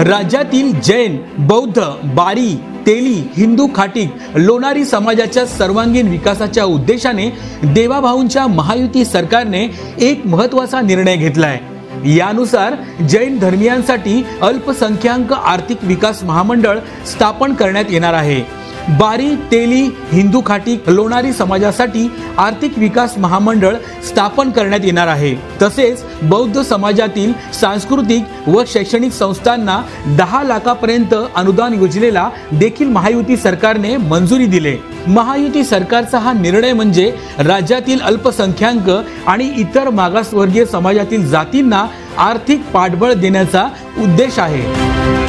राज्यातील जैन, बौद्ध, बारी, तेली, हिंदू खाटीक, लोणारी समाजाच्या सर्वांगीण विकासाच्या उद्देशाने देवाभाऊंच्या महायुती सरकारने एक महत्त्वाचा निर्णय घेतलाय। यानुसार जैन धर्मियांसाठी अल्पसंख्याक आर्थिक विकास महामंडळ स्थापन करण्यात येणार आहे। बारी, तेली, हिंदू खाटीक, लोणारी समाजासाठी आर्थिक विकास महामंडळ स्थापन करण्यात येणार आहे। तसेच बौद्ध समाजातील सांस्कृतिक व शैक्षणिक संस्थांना 10 लाखापर्यंत अनुदान योजनेला देखील महायुती सरकारने मंजुरी दिले। महायुती सरकारचा हा निर्णय म्हणजे राज्यातील अल्पसंख्याक आणि इतर मागासवर्गीय समाजातील जातींना आर्थिक पाठबळ देण्याचा उद्देश आहे।